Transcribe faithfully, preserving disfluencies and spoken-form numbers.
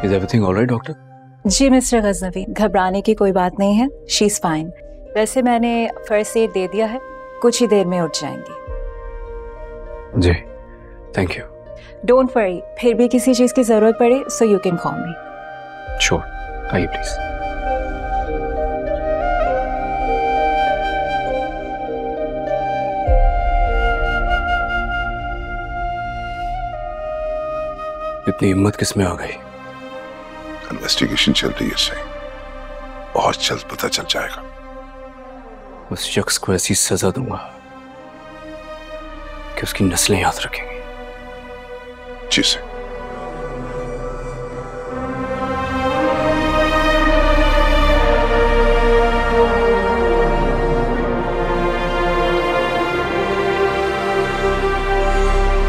Is everything all right, doctor? जी mister Ghaznavi, घबराने की कोई बात नहीं है, शी इज फाइन। वैसे मैंने फर्स्ट एड दे दिया है, कुछ ही देर में उठ जाएंगी। जी, थैंक यू। डोंट वरी, फिर भी किसी चीज की जरूरत पड़े so you can call me. Sure, आइए प्लीज। इतनी हिम्मत किसमें आ गई? इन्वेस्टिगेशन चल रही है सही, बहुत जल्द पता चल जाएगा। उस शख्स को ऐसी सजा दूंगा कि उसकी नस्लें याद रखेंगी। जी सर।